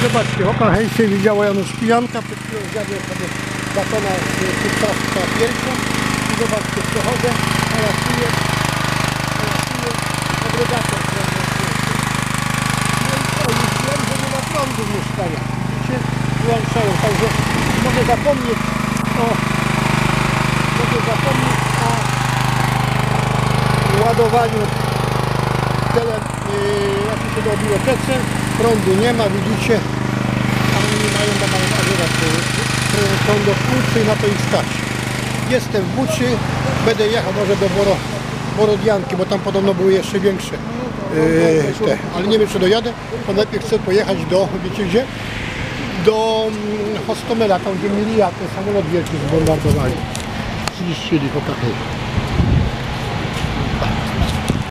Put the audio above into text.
Zobaczcie, oka hejsie widziała Janusz Pijanka, przed chwilą zjadłem sobie batona z kurczawka piersią i zobaczcie, przechodzę, hałasuję, agregator. No i co, już wiem, że nie ma prądu w mieszkaniach, widzicie, wyłączają, także mogę zapomnieć o ładowaniu jak się to bibliotece, prądu nie ma, widzicie, a oni mają agregator prądu w Buczy i na to ich stać. Jestem w Buczy, będę jechał może do Borodianki, bo tam podobno były jeszcze większe ale nie wiem czy dojadę, to najpierw chcę pojechać do, wiecie gdzie? Do Hostomela, tam gdzie mieli ten samolot wielki zbombardowali. Zniszczyli po